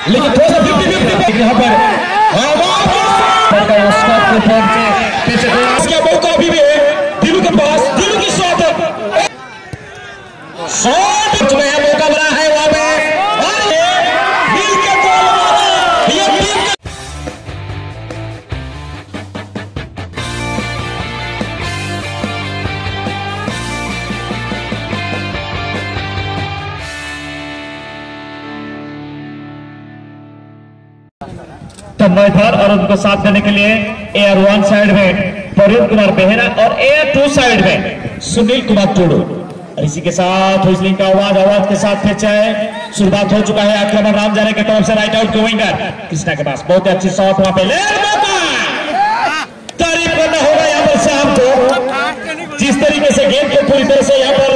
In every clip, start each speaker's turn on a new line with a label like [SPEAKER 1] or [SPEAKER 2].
[SPEAKER 1] लेकिन थोड़ा सा 50-50 यहाँ पर इसका मौका अभी भी है दिलू के पास। दिलू की शॉट जो है मौका बना है वहां पे मिल के गोल मारा। ये टीम
[SPEAKER 2] तन्मयधर और उनको साथ देने के लिए एयर 1 साइड में प्रवीण कुमार बेहरा और एयर 2 साइड में सुनील कुमार टोडो। और इसी के साथ हुइसलिंग का आवाज के साथ फिर है शुरुआत हो चुका है आक्रमण राम जाने के तरफ से राइट आउट के विंगर कृष्णा के पास बहुत अच्छी शॉट वहां पे ले तारीफ करना होगा यहाँ पर से आपको जिस तरीके से गेम को पूरी तरह से यहाँ पर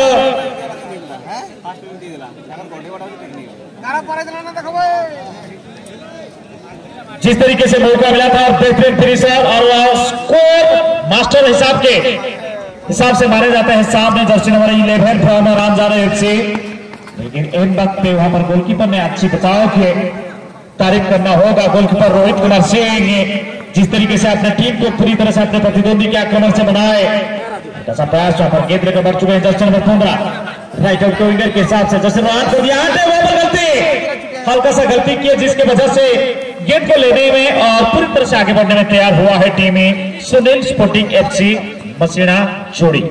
[SPEAKER 2] जिस तरीके से मौका मिला था बेहतरीन फिनिशर और स्कोर मास्टर हिसाब से माने जाते हैं सामने jersey number 11 from Ramjana FC. लेकिन इन वक्त पे वहां पर गोलकीपर ने अच्छी बचाव किए तारीफ करना होगा गोलकीपर रोहित कुमार सिंह जिस तरीके से अपने टीम को पूरी तरह से अपने प्रतिद्वंदी के आक्रमण से बनाए ऐसा प्रयास वहां पर गेंद लेकर बढ़ चुके हैं जर्सी नंबर 15 राइट आउट के विंगर के हिसाब से जर्सी नंबर 8 गलती हल्का सा गलती की जिसकी वजह से गेंद को लेने में और पूरी तरह से आगे बढ़ने में तैयार हुआ है टीम सुनील स्पोर्टिंग एफसी मसीना छोड़ी।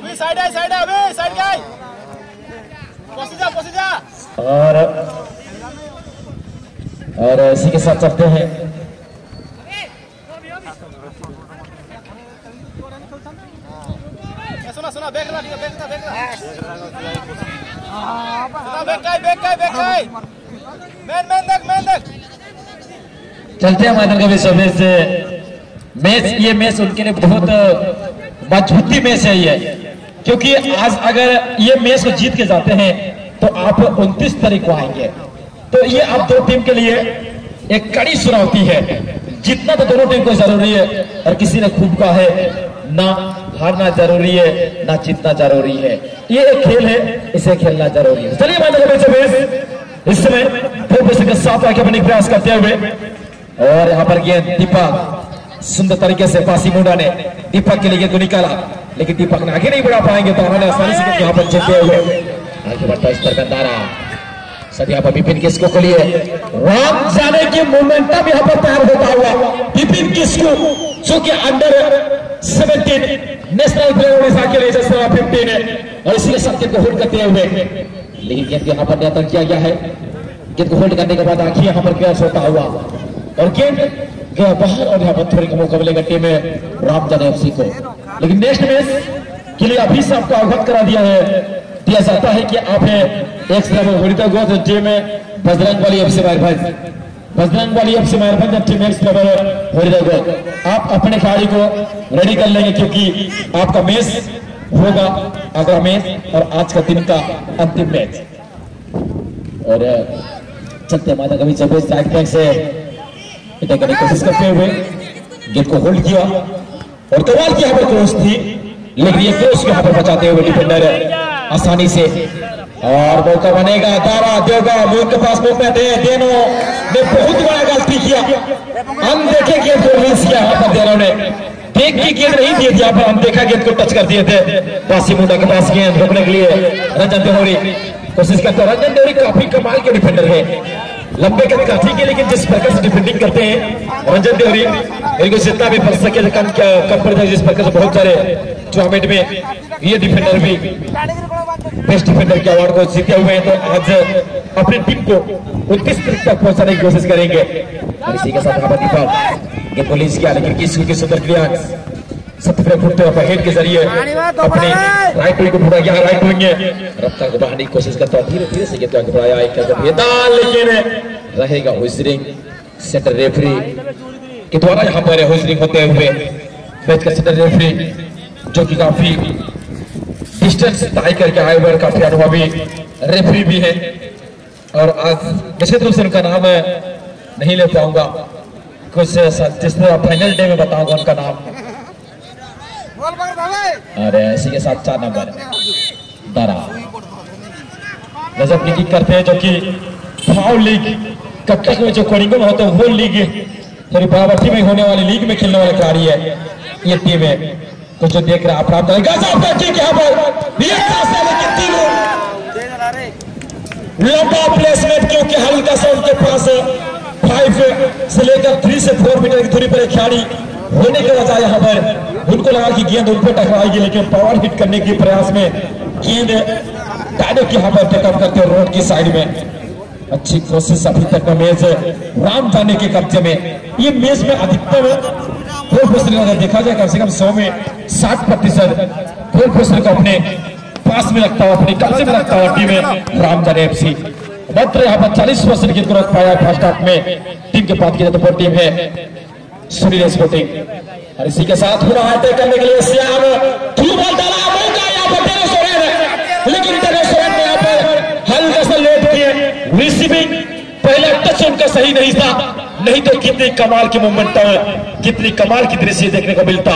[SPEAKER 1] और इसी के साथ चलते हैं सुना चलते हैं मैदान का मैच ये मैच उनके लिए बहुत मजबूती मैच है ये क्योंकि आज अगर ये मैच को जीत के जाते हैं तो आप 29 तारीख को आएंगे तो ये आप दो टीम के लिए एक कड़ी चुनौती है। जीतना तो दोनों टीम को जरूरी है और किसी ने खूब कहा है ना हारना जरूरी है ना जीतना जरूरी है। ये एक खेल है इसे खेलना जरूरी है। चलिए मैदान का इस समय के साथ आगे बढ़ने का प्रयास करते हुए और यहाँ पर गेंद दीपक सुंदर तरीके से पासी मुंडा ने दीपक के लिए गेंद को निकाला लेकिन दीपक ने आगे नहीं बढ़ा पाएंगे तो उन्होंने आसानी से यहाँ पर चलते हुए आगे बढ़ता इस पर गंदारा सदिया पर विपिन किस्को के लिए राम जाने की मोमेंटम यहाँ पर तैयार होता हुआ विपिन किस्को जो कि अंडर 17 नेशनल प्लेयर उड़ीसा के लिए 15 है और इसी के साथ गेंद को होल्ड करते हुए लेकिन गेंद यहाँ पर नियंत्रण किया गया है। गेंद को होल्ड करने के बाद आखिर यहाँ पर प्रयास होता हुआ और गेंद गया बाहर और यहाँ पर थोड़ी का मौका मिलेगा टीम में रामजाना एफसी को। लेकिन नेक्स्ट मैच के लिए अभी से आपको अवगत करा दिया जाता है कि आप एक टीम में बजरंग वाली एफसी मयूरभंज टीम आप अपने खिलाड़ी को रेडी कर लेंगे क्योंकि आपका मैच होगा अगला मैच और आज का दिन का अंतिम मैच। और चलते मैदान कभी साइड बैक से करने की कोशिश करते हुए गेंद को होल्ड किया और कमाल की यहाँ पर क्रॉस थी लेकिन ये क्रॉस यहाँ पर बचाते हुए डिफेंडर आसानी से और मौका बनेगा दारा देगा मुल्क के पास मौका देनो ने बहुत बड़ा गलती किया। हम देखे गेंद को रिलीज किया यहाँ पर देनो ने देख की गेंद नहीं दी थी यहाँ पर हम देखा गेंद को टच कर दिए थे पासी मुंडा के पास गेंद रोकने के लिए रंजन देवरी कोशिश करते हैं। रंजन देवरी काफी कमाल के डिफेंडर है लंबे कद काफी के लेकिन जिस प्रकार से डिफेंडिंग करते हैं रंजन देवरी इनको जितना भी पड़ सके कम पड़ जाए जिस प्रकार से बहुत सारे टूर्नामेंट में ये डिफेंडर भी बेस्ट डिफेंडर के अवार्ड को जीते हुए हैं तो आज अपनी टीम को 29 तारीख तक पहुंचाने की कोशिश करेंगे। और इसी के साथ गेंद को लीज किया लेकिन किसी की सुंदर क्लियरेंस सत्य फुट हेड के जरिए अपने राइट विंग को पूरा किया। राइट विंग रफ्तार को बढ़ाने की कोशिश करता है धीरे धीरे से गेंद को बढ़ाया लेकिन रहेगा हुइसलिंग सेंटर रेफरी के द्वारा यहाँ पर हुइसलिंग होते हुए मैच का सेंटर रेफरी जो कि काफी डिस्टेंस तय करके आए हुए काफी अनुभवी रेफरी भी है और आज निश्चित रूप से उनका नाम नहीं ले पाऊंगा कुछ जिस फाइनल डे में बताऊंगा उनका नाम। और इसी के साथ 4 नंबर दारा गजब की किक करते हैं जो कि फाउल लीग कटक में जो कोरिंगो में होता है वो लीग थोड़ी बावरती में होने वाली लीग में खेलने वाला खिलाड़ी है ये टीम है। तो जो देख रहा आप लंबा प्लेसमेंट क्योंकि हल्का सा उनके पास 5 से लेकर 3 से 4 मीटर की दूरी पर एक खिलाड़ी होने के वजह यहाँ पर उनको लगा कि गेंद उन पर टकराएगी, लेकिन पावर हिट करने के प्रयास में गेंद डायरेक्ट यहाँ पर टेकअप करते हैं रोड की साइड में। अच्छी कोशिश अभी तक का मैच राम जाने के कब्जे में। ये मैच में अधिकतम गोल पोस्टर अगर देखा जाए कम से कम 100 में 60% गोल पोस्टर को अपने पास में रखता हुआ अपने कब्जे में रखता हुआ टीम है रामजाने एफसी। मात्र यहाँ पर 40% की ग्रोथ पाया फर्स्ट हाफ में। टीम के बात की जाए तो टीम है सुनील स्पोर्टिंग और इसी के साथ पूरा अटैक करने के लिए श्याम थ्रू बॉल डाला मौका यहाँ पर टेनिस सोरेन, लेकिन टेनिस सोरेन ने यहाँ पर हल्का सा लेट किए। रिसीविंग पहला टच उनका सही नहीं था, नहीं तो कितनी कमाल की मूवमेंट कितनी कमाल की दृश्य देखने को मिलता।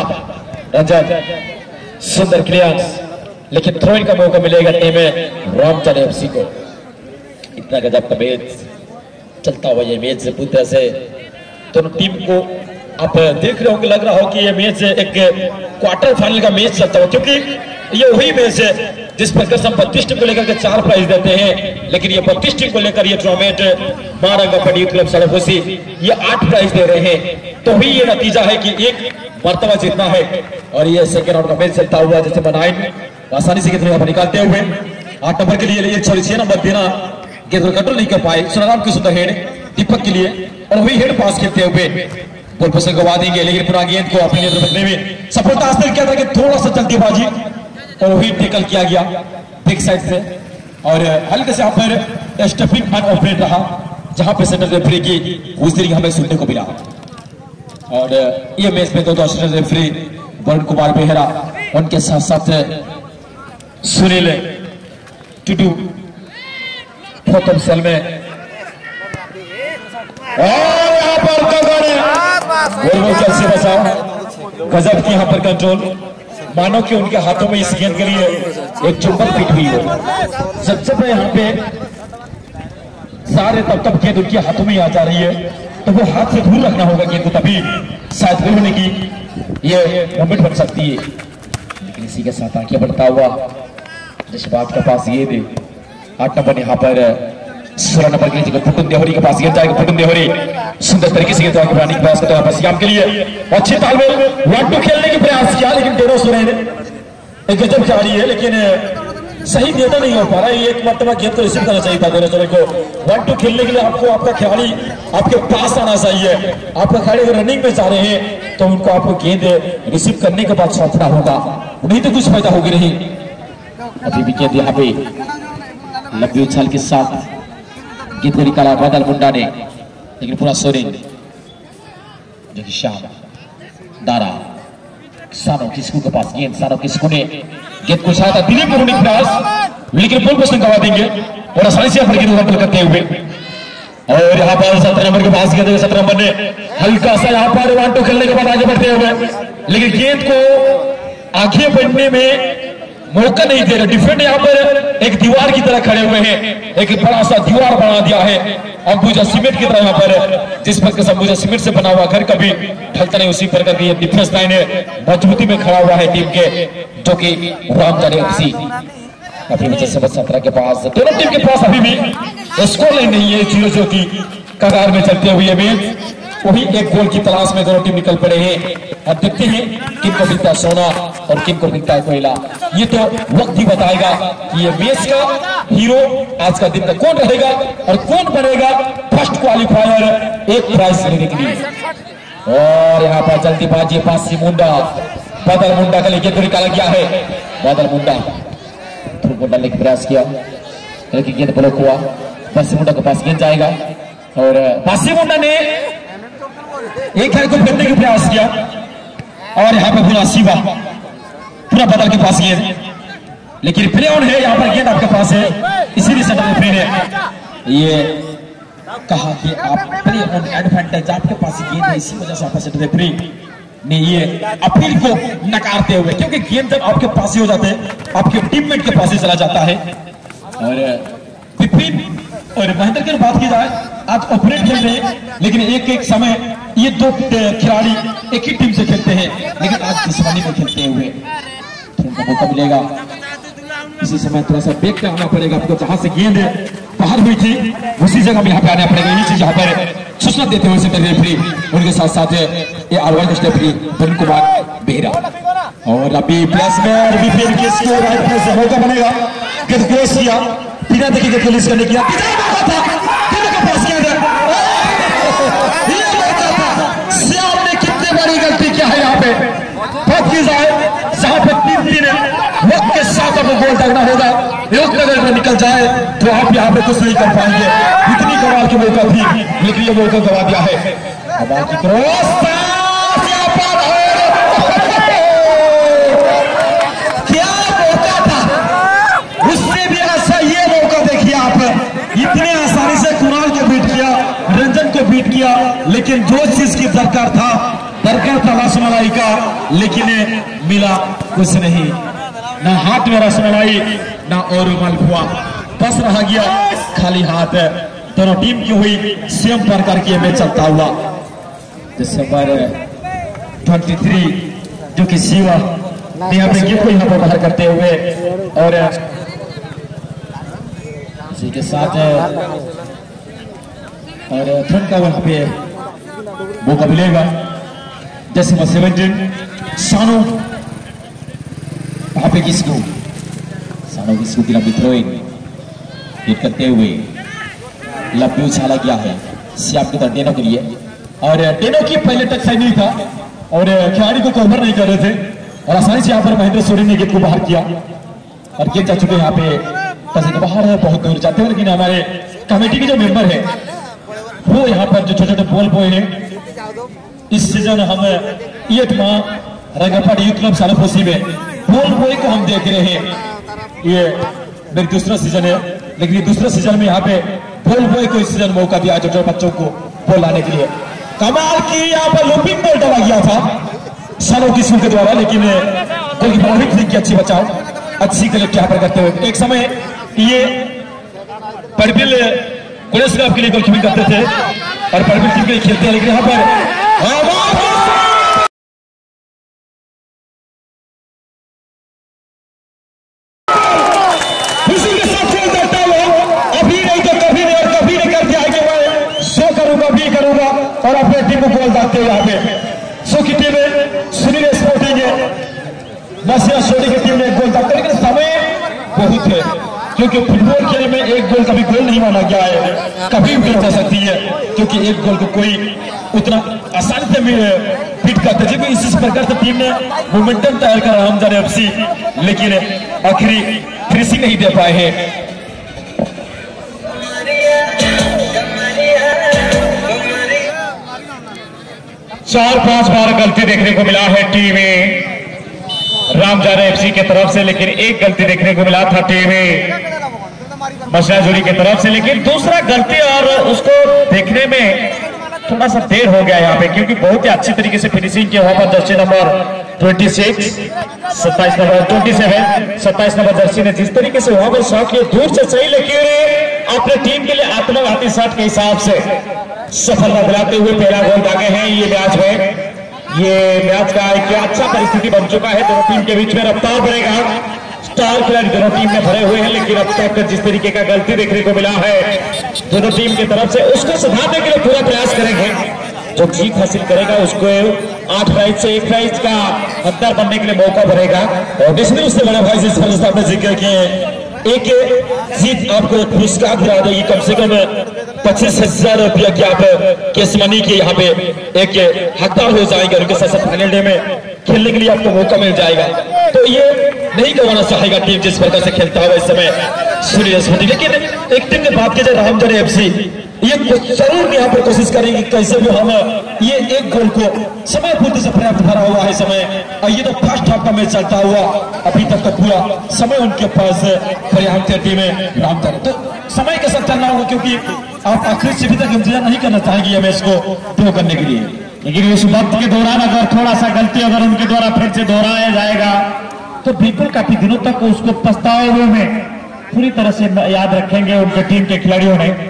[SPEAKER 1] रजत सुंदर क्लियरेंस, लेकिन थ्रोइंग का मौका मिलेगा टीम रामजाने एफसी को। इतना गजब का मैच चलता हुआ ये मैच पूरी तरह से दोनों टीम को आप देख रहे होंगे, लग रहा हो कि ये मैच एक क्वार्टर फाइनल का मैच चलता हो, क्योंकि ये वही मैच है जिस पर हम 32 टीम को लेकर के 4 प्राइज देते हैं, लेकिन ये 32 टीम को लेकर ये टूर्नामेंट महारंगा यूथ क्लब सड़कोसी ये 8 प्राइज दे रहे हैं। तो भी ये नतीजा है कि एक मर्तबा जीतना है। और ये सेकेंड राउंड का मैच चलता हुआ जैसे बनाइन आसानी से कितने पर निकालते हुए 8 नंबर के लिए 6 नंबर देना गेंद कंट्रोल नहीं कर पाए सुनाराम की सुंदर हेड दीपक के लिए, और वही हेड पास खेलते हुए गोल पोस्ट गवा देंगे, लेकिन पूरा गेंद को अपने नियंत्रण रखने में सफलता हासिल किया था कि थोड़ा सा जल्दीबाजी और वही टेकल किया गया बैक साइड से और हल्के से यहाँ पर स्टफिंग अनऑपरेट रहा, जहां पे सेंटर रेफरी की हुजरी हमें सुनने को मिला। और ये मैच में 2 असिस्टेंट रेफरी वरुण कुमार बेहरा, उनके साथ साथ सुनील टुडू प्रथम सेल में, और यहाँ पर से बचाओ गजब की यहाँ पर कंट्रोल, मानो कि उनके हाथों में इस गेंद के लिए एक चुंबक फिट हुई हो। जब यहाँ पे सारे तब गेंद उनके हाथों में आ जा रही है, तो वो हाथ से दूर रखना होगा गेंद को, तभी शायद गोल होने की ये मोमेंट बन सकती है। लेकिन इसी के साथ आगे बढ़ता हुआ जज्बात के पास ये दे 8 नंबर यहाँ पर 16 नंबर के लिए पुटुन देहरी के पास गेंद जाएगा। पुटुन देहरी सुंदर तरीके से गेंद बनाने का प्रयास करता है श्याम के लिए, अच्छे तालमेल 1-2 खेलने की प्रयास किया, लेकिन टेनिस सोरेन एक गजब खिलाड़ी है, लेकिन सही देता नहीं हो पा रहा है। एक मरतबा गेंद को रिसीव करना चाहिए था टेनिस सोरेन को। 1-2 खेलने के लिए आपको आपका खिलाड़ी आपके पास आना चाहिए। आपका खिलाड़ी अगर रनिंग में जा रहे हैं तो उनको आपको गेंद रिसीव करने के बाद सौंपना होगा, नहीं तो कुछ फायदा होगी नहीं। अभी भी गेंद यहाँ पे लंबी उछाल के साथ गेंद को निकाला बादल मुंडा ने, लेकिन पूरा सोरेन जो कि श्याम दारा सानो किस्कू के पास गेंद, सानो किस्कू ने गेंद को उछाला था दिलीप को होने प्रयास, लेकिन गोल पोस्ट गवा देंगे और आसानी से गेंद को करते हुए। और यहाँ पर 17 नंबर के पास गेंद, 17 नंबर ने हल्का सा यहाँ पर 1-2 खेलने के बाद आगे बढ़ते हुए, लेकिन गेंद को आगे बढ़ने में मौका नहीं दे रहे। डिफेंड यहाँ पर एक दीवार की तरह खड़े हुए हैं, एक बड़ा सा दीवार बना दिया है अंबुजा सीमेंट की तरह यहाँ पर, जिस पर अंबुजा सीमेंट से बना हुआ घर कभी ढलता नहीं, उसी पर करके ये डिफेंस लाइन है मजबूती में खड़ा हुआ है टीम के, जो कि रामजाने एफसी। अभी भी जैसे 17 के पास दोनों टीम के पास अभी भी स्कोर लाइन नहीं है, 0-0 की कगार में चलते हुए मैच, वही एक गोल की तलाश में दोनों टीम निकल पड़े हैं। अब देखते हैं किनको मिलता है सोना और किनको मिलता है कोयला, ये तो वक्त ही बताएगा कि ये मैच का हीरो आज का दिन का कौन रहेगा और कौन बनेगा फर्स्ट क्वालिफायर एक प्राइज लेने के लिए। और यहाँ पर जल्दीबाजी पासी मुंडा बादल मुंडा का लेके तो निकाला गया है, बादल मुंडा थ्रू बॉल डालने का प्रयास किया, लेकिन गेंद ब्लॉक हुआ। पासी मुंडा के पास गेंद जाएगा और पासी मुंडा ने एक खेल को फेंकने का प्रयास किया, और यहाँ पे पूरा शिवा पूरा बदल के पास गेंद, लेकिन प्ले ऑन है, यहाँ पर गेंद आपके पास है, इसीलिए सेंटर रेफरी ने ये कहा कि आप प्ले ऑन एडवांटेज, आपके पास गेंद है, इसी वजह से आपका सेंटर रेफरी ने ये अपील को नकारते हुए, क्योंकि गेंद जब आपके पास ही हो जाते हैं आपके टीममेट के पास ही चला जाता है। और विपिन और महेंद्र की बात की जाए आज ऑपरेट खेल रहे हैं, लेकिन एक एक समय ये दो खिलाड़ी एक ही टीम से खेलते हैं, लेकिन आज दुश्मनी में खेलते हुए खेल का मौका मिलेगा। इसी समय थोड़ा सा बेग पे आना पड़ेगा आपको, जहां से गेंद बाहर हुई थी उसी जगह में यहाँ पे आना पड़ेगा। यही चीज यहाँ पर सूचना देते हुए सेंटर रेफरी उनके साथ साथ ये आलवार के रेफरी वरुण कुमार बेहरा। और अभी प्लस में अभी फिर किसको राइट प्लेस से मौका बनेगा, गेंद क्रॉस किया बिना देखे के पुलिस करने किया श्याम ने कितनी बड़ी गलती किया है यहाँ पे। बहुत की जाए जहां पे 3-3 वक्त के साथ आपको गोल दागना होगा, योग अगर में निकल जाए तो आप यहाँ पे कुछ नहीं कर पाएंगे। इतनी कमाल की मौका थी, लेकिन ये मौका गवा दिया है। कमाल की क्रॉस क्या मौका था, उससे भी ऐसा ये मौका देखिए आप, इतने आसानी से कुणाल को बीट किया, रंजन को बीट किया, लेकिन जो चीज की दरकार था रसमलाई का, लेकिन मिला कुछ नहीं, ना हाथ में रसमलाई ना और मालपुआ, बस रहा गया खाली हाथ। दोनों टीम की हुई सेम प्रकार की मैच चलता हुआ। दिसंबर 23 जो कि शिवा यहाँ पे गिफ्ट को यहाँ पर बाहर करते हुए और इसी के साथ और थर्ड का वहां पे मौका मिलेगा। Decimal 17 सानो वहां पे किसको सानो किसको की लंबी थ्रोइंग हिट करते हुए लंबी उछाला गया है श्याम की तरफ डेनो के लिए, और डेनो की पहले तक सही नहीं था और खिलाड़ी को कवर नहीं कर रहे थे, और आसानी से यहाँ पर महेंद्र सोरेन ने गेंद को बाहर किया और गेंद जा चुके यहाँ पे टस के बाहर है, बहुत दूर जाते हैं। लेकिन हमारे कमेटी के जो मेंबर है वो यहाँ पर जो छोटे छोटे बॉल बॉय है, इस सीजन हम ये रंगपाट यूथ क्लब सालापोसी में बॉल बॉय को हम देख रहे हैं। ये मेरी दूसरा सीजन है, लेकिन ये दूसरा सीजन में यहाँ पे बॉल बॉय को इस सीजन मौका दिया जो बच्चों को बॉल लाने के लिए। कमाल की यहाँ पर लूपिंग बॉल डाला गया था सालों की स्कूल के द्वारा, लेकिन गोलकीपर की अच्छी बचाव, अच्छी कलेक्ट यहाँ पर करते हुए। एक समय ये परबिल गणेश क्लब के लिए गोलकीपिंग करते थे और परबिल टीम के लिए खेलते हैं, लेकिन यहाँ पर इसी के साथ खेल करता हुआ अभी नहीं तो कभी नहीं, और कभी नहीं कर दिया कि मैं सो करूंगा भी करूंगा, और अपने टीम को गोल दागते हुए यहाँ पे सो की टीम है, सुनील स्पोर्टिंग है, नसिया सोडी की टीम ने गोल दागते, लेकिन समय बहुत है क्योंकि फुटबॉल खेल में एक गोल कभी गोल नहीं माना गया है, कभी भी जा सकती है, क्योंकि एक गोल को कोई उतना आसानी से फिट करते थे। इसी प्रकार से टीम ने मोमेंटम तैयार करा रामजान एफसी, लेकिन आखिरी फिनिशिंग नहीं दे पाए हैं।
[SPEAKER 2] चार 5 बार गलती देखने को मिला है टीम रामजान एफसी के तरफ से, लेकिन एक गलती देखने को मिला था टीम मशराजुरी की तरफ से, लेकिन दूसरा गलती और उसको देखने में थोड़ा सा देर हो गया यहाँ पे, क्योंकि बहुत ही अच्छी तरीके से फिनिशिंग किया वहां पर जर्सी नंबर 27 नंबर जर्सी ने जिस तरीके से वहां पर शॉट किया दूर से सही, लेकिन अपने टीम के लिए आत्मघाती शॉट के हिसाब से सफलता दिलाते हुए पहला गोल दागे हैं ये मैच में। ये मैच का एक अच्छा परिस्थिति बन चुका है, दोनों टीम के बीच में रफ्तार बढ़ेगा, स्टार खिलाड़ी दोनों टीम में भरे हुए हैं, लेकिन अब तक जिस तरीके का गलती देखने को मिला है दोनों टीम की तरफ से, उसको सुधारने के लिए पूरा प्रयास करेंगे। जो जीत हासिल करेगा उसको 8 प्राइज से 1 प्राइज का अंतर बनने के लिए मौका बढ़ेगा, और इसलिए उससे बड़ा भाई जिस तरह से आपने जिक्र किए एक जीत आपको पुरस्कार दिला देगी, कम से कम 25,000 रुपया की आप केस मनी की यहाँ पे एक हकदार हो जाएंगे, उनके साथ फाइनल डे में खेलने के लिए आपको मौका मिल जाएगा। तो ये नहीं करवाना चाहेगा टीम जिस प्रकार से खेलता हुआ इस समय सूर्य, लेकिन एक टीम ने बात की जाए रामजान एफसी, ये जरूर यहाँ पर कोशिश करेंगे कैसे भी हम ये एक गोल को समय पूर्ति से पर्याप्त भरा हुआ है समय, और ये तो फर्स्ट हाफ का मैच चलता हुआ अभी तक तो पूरा समय उनके पास पर्याप्त है टीम है रामजान, तो समय के साथ चलना होगा, क्योंकि आप आखिरी से भी तक इंतजार नहीं करना चाहेंगे ये मैच को ड्रॉ करने के लिए। लेकिन इस वक्त के दौरान अगर थोड़ा सा गलती अगर उनके द्वारा फिर से दोहराया जाएगा तो बिल्कुल काफी दिनों तक उसको पछतावे में पूरी तरह से याद रखेंगे उनके टीम के खिलाड़ियों ने।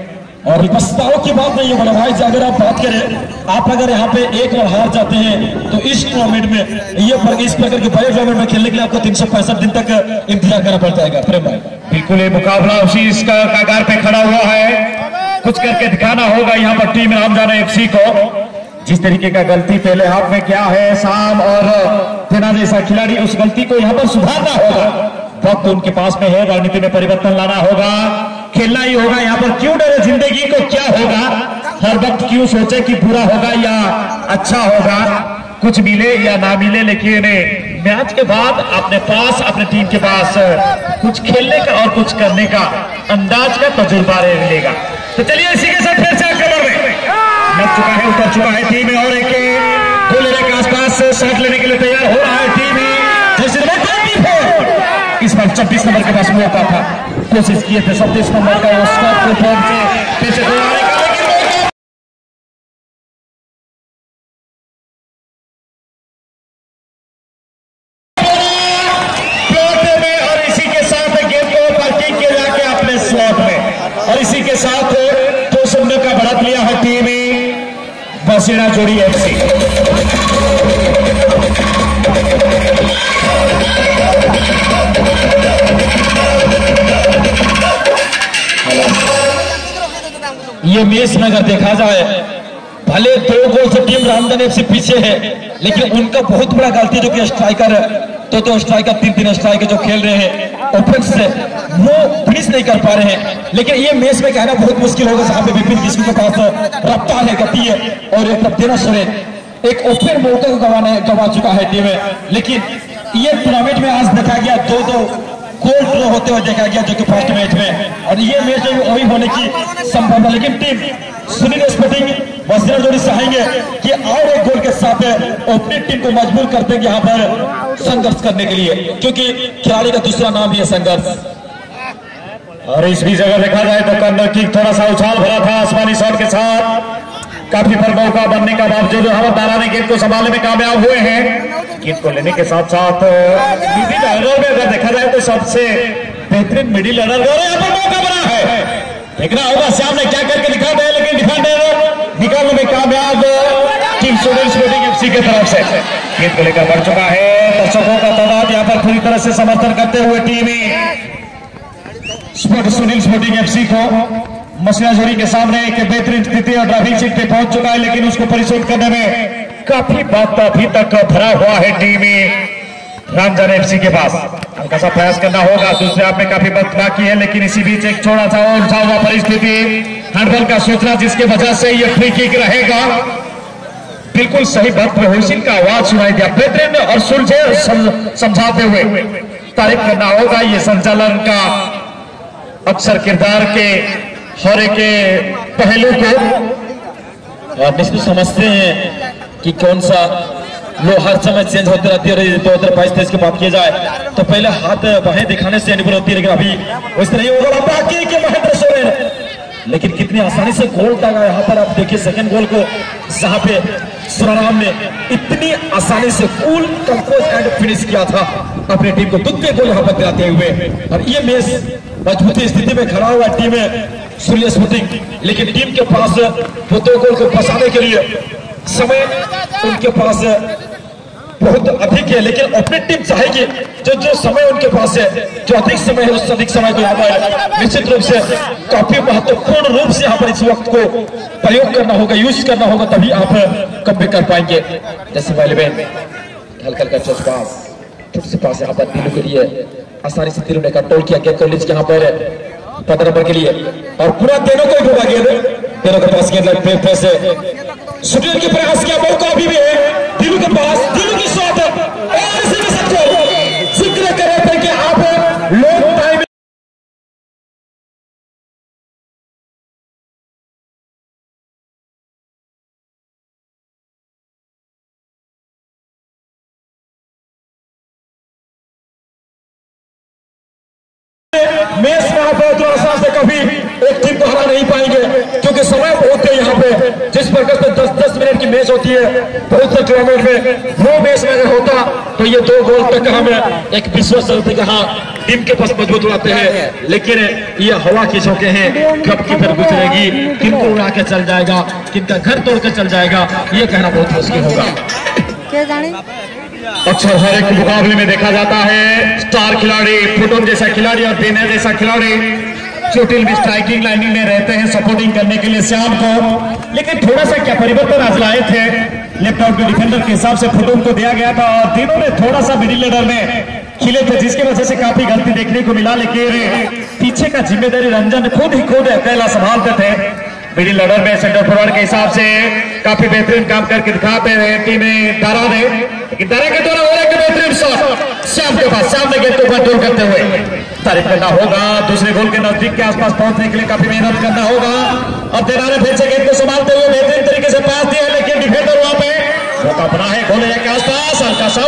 [SPEAKER 1] और पछताओं की बात नहीं है बड़ा भाई, अगर आप बात करें, आप अगर यहाँ पे एक बार हार जाते हैं तो इस टूर्नामेंट में इस प्रकार के बड़े टूर्नामेंट में खेलने के लिए आपको 365 दिन तक इंतजार करना पड़ता है। प्रेम भाई
[SPEAKER 2] बिल्कुल ये मुकाबला उसी इसका कगार पे खड़ा हुआ है, कुछ करके दिखाना होगा यहाँ पर टीम रामजाना एफसी को। जिस तरीके का गलती पहले हाथ में क्या है शाम और तेना जैसा खिलाड़ी, उस गलती को यहाँ पर सुधारना होगा। वक्त उनके पास में है, रणनीति में परिवर्तन लाना होगा, खेलना ही होगा। यहाँ पर क्यों डरे, जिंदगी को क्या होगा, हर वक्त क्यों सोचे कि बुरा होगा या अच्छा होगा, कुछ मिले या ना मिले, लेकिन मैच के बाद अपने पास अपने टीम के पास कुछ खेलने का और कुछ करने का अंदाज का तजुर्बा मिलेगा। तो चलिए इसी के साथ फिर से कवर में लग चुका है, उतर चुका है टीम में और एक गोल के आसपास शॉट लेने के लिए तैयार हो रहा है टीम। इस बार 26 नंबर के पास मौका था, कोशिश किए थे 27 नंबर का और इसी के साथ गेम को पार्किंग किया जाके अपने स्लॉट में, और इसी के साथ 200 का बढ़त लिया है टीम बसेड़ा जोड़ी एफसी।
[SPEAKER 1] ये मैच में अगर देखा जाए, भले 2 गोल से टीम रामजाना एफसी पीछे है, लेकिन उनका बहुत बड़ा गलती जो कि स्ट्राइकर तो स्ट्राइकर 3 स्ट्राइकर जो खेल रहे हैं ओपन से, वो फिनिश नहीं कर पा रहे हैं। लेकिन ये मैच में कहना बहुत मुश्किल होगा, जहां पे विपिन किस्म के पास रफ्तार है, गति है, और एक तेना सोरेन एक ओपन मौके को गवा चुका है टीम में। लेकिन ये टूर्नामेंट में आज देखा गया 2-2 गोल ड्रॉ होते हुए देखा गया, जो कि फर्स्ट मैच में, और ये मैच वही होने की संभावना। लेकिन टीम सुनील स्पोर्टिंग बसेड़ा जोड़ी चाहेंगे कि और एक गोल के साथ अपनी टीम को मजबूर करते हैं यहाँ पर संघर्ष करने के लिए, क्योंकि खिलाड़ी का दूसरा नाम ही है संघर्ष।
[SPEAKER 2] और इस भी जगह देखा जाए तो कर्नर किक थोड़ा सा उछाल भरा था आसमानी शॉट के साथ, काफी पर मौका बनने का बावजूद हवलदार ने गेंद को संभालने में कामयाब हुए हैं। गेंद को लेने के साथ साथ मिडिल ऑर्डर में अगर देखा जाए तो सबसे बेहतरीन मिडिल ऑर्डर यहाँ पर मौका बना है, देखना होगा श्याम ने क्या करके दिखा दिया, लेकिन निकालने में कामयाब टीम सुनील स्पोर्टिंग एफसी की तरफ से। गेंद को लेकर बढ़ चुका है, दर्शकों का तादाद यहाँ पर पूरी तरह से समर्थन करते हुए टीम सुनील स्पोर्टिंग एफसी को मसला जोड़ी के सामने एक बेहतरीन स्थिति और ड्राइविंग सीट पे पहुंच चुका है, लेकिन उसको परिशोध करने में काफी वक्त अभी तक भरा हुआ है टीम रामजाना एफसी के पास। हल्का सा प्रयास करना होगा, दूसरे हाथ में काफी वक्त बाकी है, लेकिन इसी बीच एक छोटा सा और उलझा हुआ परिस्थिति, हैंडबॉल का सूचना जिसके वजह से ये फ्री किक रहेगा। बिल्कुल सही वक्त में हुसैन का आवाज सुनाई दिया, बेहतरीन और सुलझे समझाते हुए तारीफ करना होगा ये संचालन का अक्सर किरदार के हौरे के पहलू को।
[SPEAKER 1] और निश्चित समझते हैं कि कौन सा लो हर समय चेंज होती रहती है। 2022-23 की बात की जाए तो पहले हाथ बाहें दिखाने से अनुभव होती है, लेकिन अभी वैसे नहीं होगा। बाकी के महेंद्र सोरेन, लेकिन कितनी आसानी से गोल दागा यहाँ पर आप देखिए सेकंड गोल को, जहां पे सुराराम ने इतनी आसानी से कूल कंपोज एंड फिनिश किया था अपनी टीम को, दूसरे गोल यहाँ पर दिलाते हुए। और ये मैच मजबूती स्थिति में खड़ा हुआ टीम है सुनील स्पोर्टिंग, लेकिन टीम के पास वो 2 गोल को बचाने के लिए समय उनके पास बहुत अधिक है, लेकिन अपनी टीम चाहेगी जो समय उनके पास है, जो अधिक समय है, उस अधिक समय को यहाँ पर निश्चित रूप से काफी महत्वपूर्ण रूप से यहाँ पर इस वक्त को प्रयोग करना होगा, यूज करना होगा, तभी आप कम कर पाएंगे। जैसे पहले हल्का हल्का चौपास छोटे से पास यहाँ पर दिलों के लिए आसानी से दिलों ने कंट्रोल किया गेंद को लीज यहाँ पर 15 नंबर के लिए, और पूरा तीनों को डूबा गेंद, तीनों के पास गेंद से सुनील के प्रयास किया, मौका अभी भी है दिलों के पास, दिलों की शॉट और इसी के साथ जिक्र कर रहे थे कि आप लोग टाइम मैच में आप थोड़ा से कभी एक टीम को हरा नहीं पाएंगे, क्योंकि समय बहुत है यहाँ पे। जिस प्रकार से 10-10 मिनट की मैच होती है बहुत से टूर्नामेंट में, वो मैच में अगर होता तो ये 2 गोल तक हम एक विश्वास चलते कि हाँ टीम के पास मजबूत होते हैं, लेकिन ये हवा के झोंके हैं, कब किधर गुजरेगी, किनको उड़ा के चल जाएगा, किनका घर तोड़ के चल जाएगा, ये कहना बहुत मुश्किल होगा।
[SPEAKER 2] अक्सर हर एक मुकाबले में देखा जाता है स्टार खिलाड़ी, फुटबॉल जैसा खिलाड़ी और बेनर जैसा खिलाड़ी चोटिल भी स्ट्राइकिंग लाइनिंग में रहते हैं सपोर्टिंग करने के लिए श्याम को, लेकिन थोड़ा सा क्या परिवर्तन आज लाए थे लेफ्ट आउट के डिफेंडर के हिसाब से फुटबॉल को दिया गया था और तीनों ने थोड़ा सा मिडिल लेडर में खिले थे, जिसकी वजह से काफी गलती देखने को मिला, लेकिन पीछे का जिम्मेदारी रंजन खुद अकेला संभालते थे। मिडिल ऑर्डर में सेंटर फॉरवर्ड के हिसाब से काफी बेहतरीन काम करके दिखाते हैं टीमें दारा ने, लेकिन दारा के द्वारा हो रहा है बेहतरीन शॉट श्याम के पास, श्याम ने गेंद को कंट्रोल करते हुए तारीफ करना होगा। दूसरे गोल के नजदीक के आसपास पहुंचने के लिए काफी मेहनत करना होगा और देना ने फिर से गेंद को संभालते हुए बेहतरीन तरीके से पास दिया, लेकिन डिफेंडर वहां पे मौका बना है गोल के आसपास, हल्का सा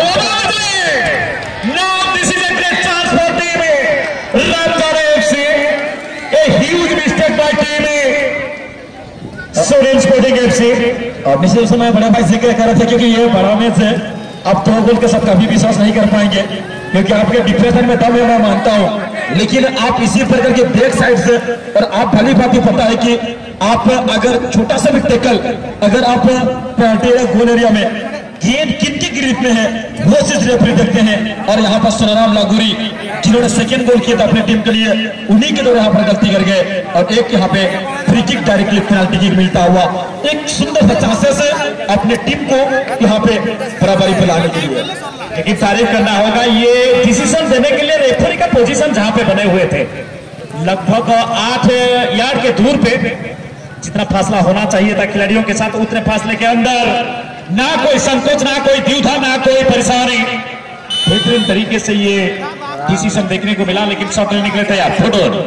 [SPEAKER 1] स्पोर्टिंग एफसी। और निश्चित रूप से मैं बड़ा भाई जिक्र कर रहा था क्योंकि ये बड़ा मैच है, आप 2 गोल के साथ कभी विश्वास नहीं कर पाएंगे क्योंकि आपके डिफेंडर में दम है, मैं मानता हूं, लेकिन आप इसी प्रकार के बैक साइड से, और आप भली बात पता है कि आप अगर छोटा सा भी टैकल अगर आप गोल एरिया में गेंद किनकी ग्रिप में है वो चीज रेफरी देखते हैं, और यहाँ पर सोनाराम लागूरी जिन्होंने सेकंड गोल किया था अपनी टीम के लिए, उन्हीं के द्वारा यहाँ पर गलती कर गए और एक यहाँ पे free kick directly penalty kick मिलता हुआ एक सुंदर चांसेस से अपने टीम को यहाँ पे बराबरी पे लाने के लिए।
[SPEAKER 2] लेकिन तारीफ करना होगा ये डिसीजन देने के लिए रेफरी का पोजीशन जहां पे बने हुए थे लगभग 8 यार्ड के दूर पे, जितना फासला होना चाहिए था खिलाड़ियों के साथ उतने फासले के अंदर, ना कोई संकोच, ना कोई द्विधा, ना कोई परेशानी, बेहतरीन तरीके से ये डिसीजन देखने को मिला, लेकिन शॉट लेने के लिए तैयार फुटबॉल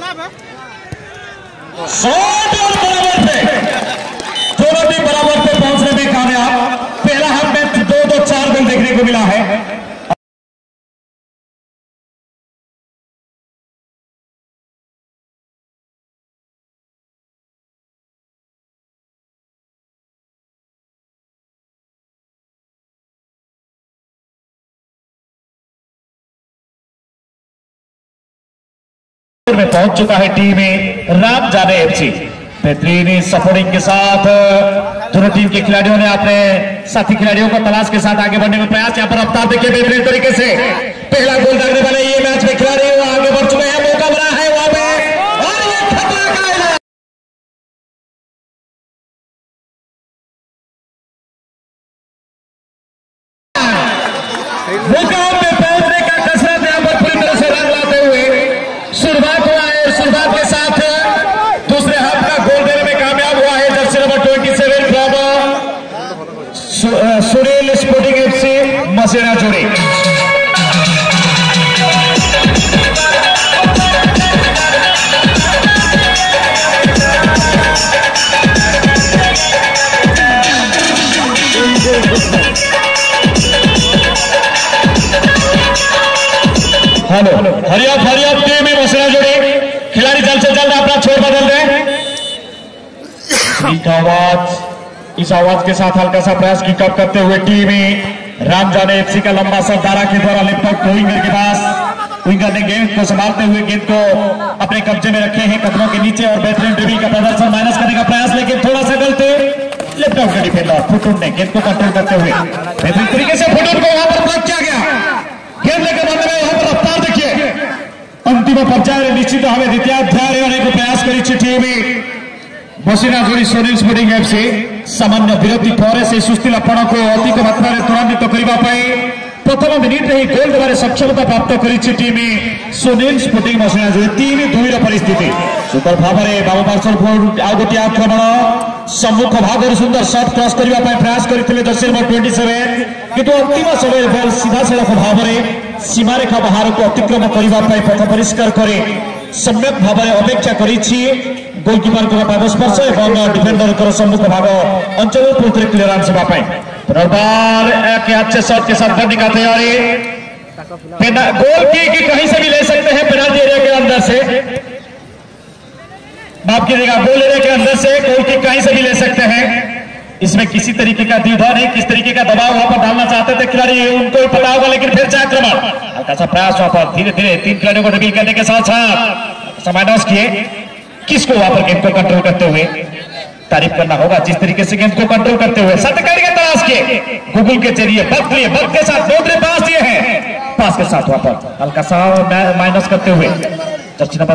[SPEAKER 2] शॉट और बराबर पे दोनों टीम बराबर पे पहुंचने में कामयाब। पहला हाफ में 2-4 गोल देखने को मिला है। में पहुंच चुका है टीम राम जाने एफसी, बेहतरीन सपोर्टिंग के साथ दोनों टीम के खिलाड़ियों ने अपने साथी खिलाड़ियों को तलाश के साथ आगे बढ़ने का प्रयास, यहाँ पर रफ्तार देखिए बेहतरीन तरीके से पहला गोल दागने वाले ये मैच में खिलाड़ी आगे बढ़ चुके हैं, मौका बना है वहां पे और ये खतरा का मुकाम में पहुंचने का कसरत यहाँ पर पूरी तरह से रंग लाते हुए शुरुआत हुआ है, शुरुआत के साथ दूसरे हाफ का गोल देने में कामयाब हुआ है jersey number 27 Sunil sporting FC मसेरा जोड़ी। हेलो हरियाप टीम में मसला जोड़ी, खिलाड़ी जल्द से जल्द अपना छोर बदल दें। इस आवाज के साथ हल्का सा प्रयास की कप करते हुए टीम राम जाने एफसी का लंबा सरदारा के द्वारा लिफ्ट आउट विंगर के पास, विंगर ने गेंद को संभालते हुए गेंद को अपने कब्जे में रखे हैं कदमों के नीचे और बेहतरीन ड्रिबलिंग का प्रदर्शन माइनस करने का प्रयास, लेकिन थोड़ा सा गलती लेफ्ट आउट का डिफेंडर फुटून ने गेंद को कंट्रोल करते हुए बेहतरीन तरीके से फुटून को वहां पर ब्लॉक किया गया, गेंद लेकर बंद में यहाँ पर रफ्तार देखिए अंतिम पर्याय निश्चित भाव द्वितीयाध्याय होने को प्रयास कर टीम बसिना जोड़ी सोनिल स्पोर्टिंग एफसी सामान्य विरति पर से सुस्ती लक्षण को अधिक मात्रा त्वरान्वित करने प्रथम मिनिट ही गोल देवार सक्षमता प्राप्त कर टीम सोनिल स्पोर्टिंग बसिना जोड़ी 3-2 परिस्थिति सुपर भाव में बाबू पार्सल आउ गोटे आक्रमण सम्मुख भाग सुंदर शॉट क्रॉस करने प्रयास करते जर्सी नंबर 27 किंतु अंतिम समय बल सीधा सड़क भाव में सीमारेखा बाहर को अतिक्रम करने पथ परिष्कार करे सम्यक भाव में अपेक्षा कर गोलकीपर को पादस्पर्श और डिफेंडर सम्मुख भाग अंचल पूर्ति क्लियरेंस पुनर्बार एक अच्छे शॉट के साथ करने का तैयारी, गोल की कहीं से भी ले सकते हैं पेनल्टी एरिया के अंदर से, माफ कीजिएगा गोल एरिया के अंदर से गोल की कहीं से भी ले सकते हैं, इसमें किसी तरीके का द्विधा नहीं, किस तरीके का दबाव वहां पर डालना चाहते थे खिलाड़ी उनको ही पता होगा, लेकिन फिर से आक्रमण, हल्का सा प्रयास वहां पर धीरे धीरे 3 खिलाड़ियों को ड्रिबल करने के साथ साथ समाइनस किए। किसको वहां पर गेंद को कंट्रोल करते हुए तारीफ करना होगा, जिस तरीके से गेंद को कंट्रोल करते हुए सत्यकारी के तलाश के गूगल के जरिए वक्त के साथ दो पास दिए हैं, पास के साथ वहां पर हल्का सा माइनस करते हुए जर्सी नंबर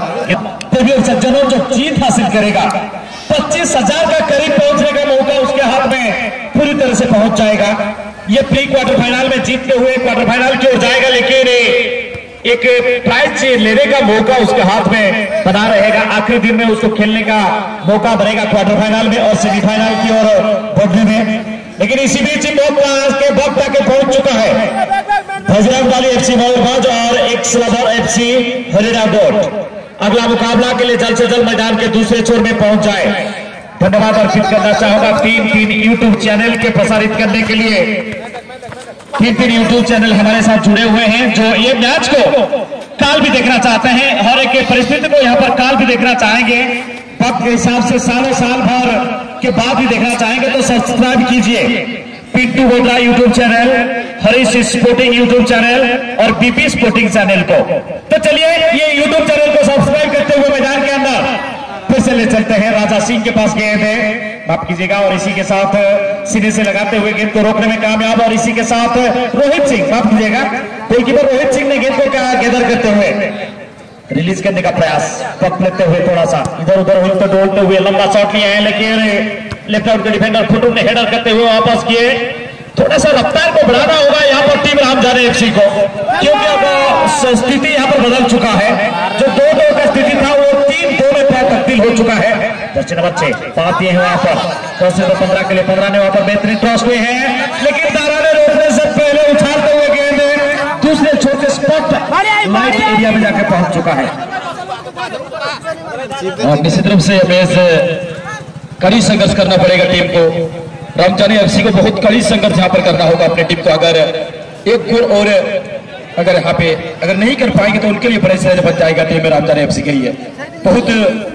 [SPEAKER 2] 17 सज्जनों जो जीत हासिल करेगा 25,000 का करीब पहुंचने का मौका उसके हाथ में पूरी तरह से पहुंच जाएगा। ये प्री क्वार्टर फाइनल में जीतते हुए क्वार्टर फाइनल की ओर जाएगा, लेकिन एक प्राइज लेने का मौका उसके हाथ में बना रहेगा। आखिरी दिन में उसको खेलने का मौका बनेगा क्वार्टर फाइनल में और सेमीफाइनल की ओर बढ़ने में। लेकिन इसी बीच वक्त आके पहुंच चुका है बजरंग वाली FC मयूरभंज और एक्स लवर FC हरिराकोट। अगला मुकाबला के लिए जल्द से जल्द मैदान के दूसरे छोर में पहुंच जाए। धन्यवाद अर्पित करना चाहूंगा 3 यूट्यूब चैनल के प्रसारित करने के लिए। 3 यूट्यूब चैनल हमारे साथ जुड़े हुए हैं जो ये मैच को काल भी देखना चाहते हैं, हर एक परिस्थिति को यहाँ पर काल भी देखना चाहेंगे, वक्त के हिसाब से साल भर के बाद भी देखना चाहेंगे तो सब्सक्राइब कीजिए Pintu Bodra YouTube channel, Harish sporting YouTube channel और बीपी स्पोर्टिंग चैनल को। तो चलिए ये यूट्यूब चैनल को सब्सक्राइब करते हुए मैदान के अंदर फिर से ले चलते हैं। राजा सिंह के पास गए थे, माफ कीजिएगा, और इसी के साथ सीने से लगाते हुए गेंद को रोकने में कामयाब, और इसी के साथ रोहित सिंह, माफ कीजिएगा, गोलकीपर रोहित सिंह ने गेंद को गैदर करते हुए रिलीज करने का प्रयास, पक लेते हुए थोड़ा सा इधर उधर हिलते डोलते हुए लंबा शॉट लिया है, लेकिन लेफ्ट आउट के डिफेंडर फुटू ने हेडर करते हुए वापस किए। थोड़ा सा रफ्तार को बढ़ाना होगा यहाँ पर टीम रामजाने FC को, क्योंकि अब स्थिति यहाँ पर बदल चुका है। जो 2-2 का स्थिति था वो 3-2 में तब्दील हो चुका है। जर्सी नंबर 6 पास दिए हैं वहां पर 15 के लिए 15 ने वहां पर बेहतरीन क्रॉस हुए हैं, लेकिन तारा ने रोकने से पहले उछालते हुए गेंद दूसरे छोटे स्पॉट लाइट एरिया में जाकर पहुंच चुका है।
[SPEAKER 1] और निश्चित रूप से हमें कड़ी संघर्ष करना पड़ेगा टीम को। रामजाने FC को बहुत कड़ी संघर्ष यहाँ पर करना होगा अपनी टीम को। अगर एक गोल और अगर यहाँ पे अगर नहीं कर पाएंगे तो उनके लिए बड़े चैलेंज बन जाएगा टीम में रामजाने FC के लिए। बहुत